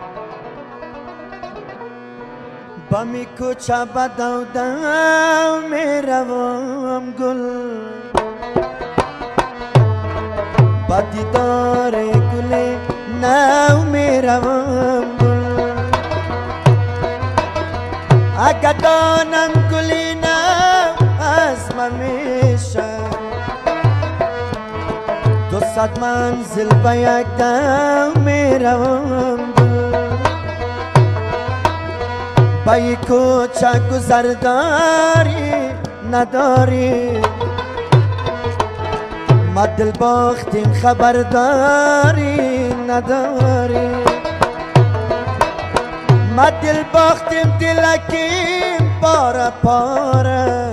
بامی کوچه بدودم میروم گل با دیدار گل نو میروم گل اگه دانم گلی نو از من میشه 200 منزل به یک دم میروم با یک کوچه گذرداری نداری ما دل باختیم خبرداری نداری ما دل باختیم دلکیم پاره پاره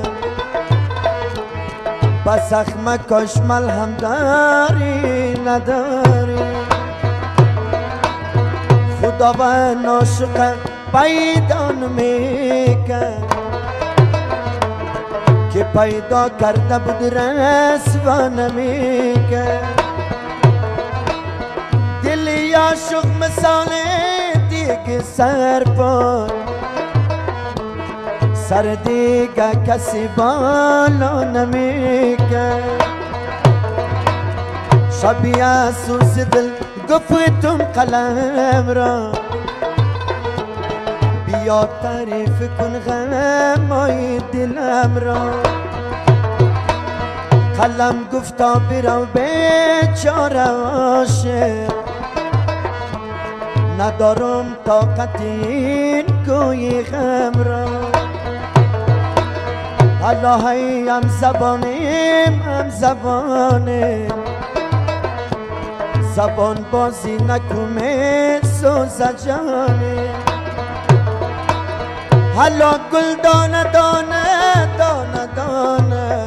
با زخم کش ملهم داری نداری خدا و ناشقه پیدا نمیکرد که پیدا کرده بود رسوا نمیکرد دلی عاشق مثال دیگه سر پای سر دیگه کسی بالا نمیکرد شبی اسوس دل گفتم قلم را بیا تعریف کن غمای دلم را قلم گفتا برو بیچاره عاشق ندارم طاقت این کوی غم را حالا هی هم زبانیم زبان بازی نکنه سوزه جانیم حالا گل دانه دانه دانه دانه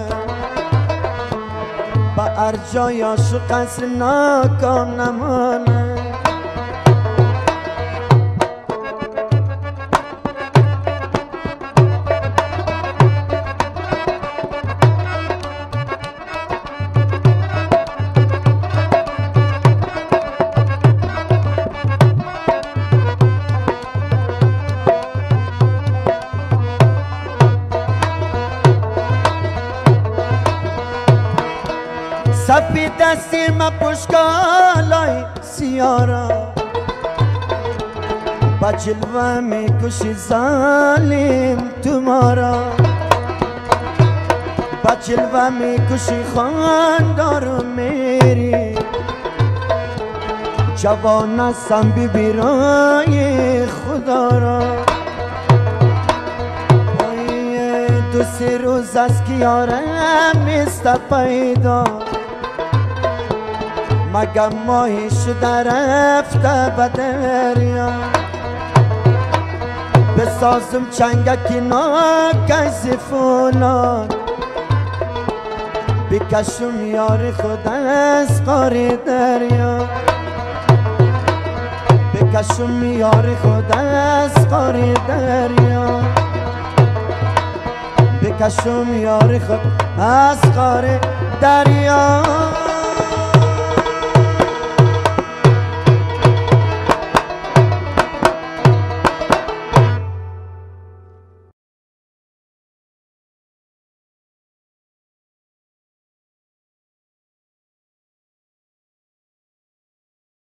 با ارجای عاشق از ناکام نمانه سفید دستی ما پشکالای سیارا با جلوه می کشی ظالم تمارا با جلوه می کشی خاندارو میری جوان هستم بیرای خدا را 2-3 روز از که یارم نیست پیدا مگه ماهی شده رفته به دریا بسازم چنگکی ناکسی فولان بکشم یار خود از قار دریا بکشم یار خود از قار دریا بکشم یار خود از قار دریا